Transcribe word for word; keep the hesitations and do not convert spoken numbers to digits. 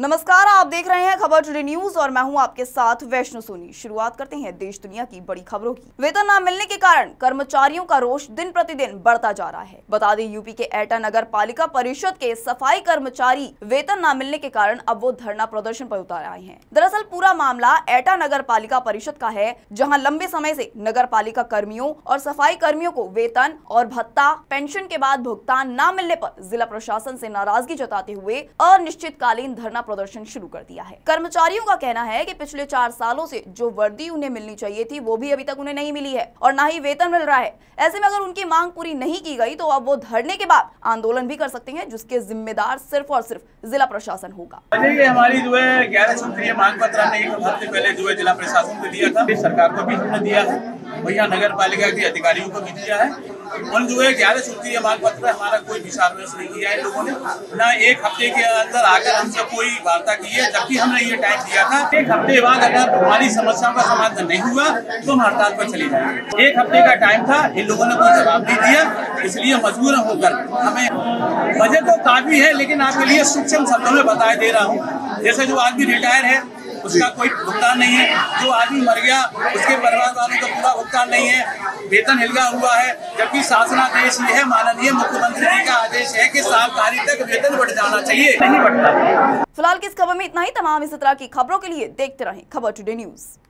नमस्कार, आप देख रहे हैं खबर टुडे न्यूज और मैं हूं आपके साथ वैष्णो सोनी। शुरुआत करते हैं देश दुनिया की बड़ी खबरों की। वेतन न मिलने के कारण कर्मचारियों का रोष दिन प्रतिदिन बढ़ता जा रहा है। बता दें, यूपी के एटा नगर पालिका परिषद के सफाई कर्मचारी वेतन न मिलने के कारण अब वो धरना प्रदर्शन पर उतर आए हैं। दरअसल पूरा मामला एटा नगर पालिका परिषद का है, जहाँ लंबे समय से नगर पालिका कर्मियों और सफाई कर्मियों को वेतन और भत्ता पेंशन के बाद भुगतान न मिलने पर जिला प्रशासन से नाराजगी जताते हुए अनिश्चितकालीन धरना प्रदर्शन शुरू कर दिया है। कर्मचारियों का कहना है कि पिछले चार सालों से जो वर्दी उन्हें मिलनी चाहिए थी वो भी अभी तक उन्हें नहीं मिली है और ना ही वेतन मिल रहा है। ऐसे में अगर उनकी मांग पूरी नहीं की गई तो अब वो धरने के बाद आंदोलन भी कर सकते हैं, जिसके जिम्मेदार सिर्फ और सिर्फ जिला प्रशासन होगा। हमारी जो है ग्यारह सूत्रीय मांग पत्र हमने एक हफ्ते पहले जो है जिला प्रशासन को दिया था, सरकार को भी हमने दिया है, भैया नगर पालिका के अधिकारियों को भी दिया है। और जो है ग्यारह सूत्रीय मांग पत्र हमारा कोई विचार विमर्श नहीं किया है लोगों ने, ना एक हफ्ते के अंदर आकर हमसे कोई वार्ता की है, जबकि हमने ये टाइम दिया था एक हफ्ते बाद अगर हमारी समस्याओं का समाधान नहीं हुआ तो हम हड़ताल पर चले जाएंगे। एक हफ्ते का टाइम था, इन लोगों ने कोई जवाब नहीं दिया, इसलिए मजबूर होकर हमें बजट तो काफी है, लेकिन आपके लिए सूक्ष्म शब्दों में बता दे रहा हूँ। जैसे जो आदमी रिटायर है उसका कोई भुगतान नहीं है, जो आदमी मर गया उसके परिवार वालों का पूरा भुगतान नहीं है, वेतन हिलगा हुआ है, जबकि शासनादेश ये है, माननीय मुख्यमंत्री जी का आदेश है कि सात तारीख तक वेतन बढ़ जाना चाहिए, नहीं बढ़ता। फिलहाल की इस खबर में इतना ही। तमाम इस तरह की खबरों के लिए देखते रहें खबर टुडे न्यूज।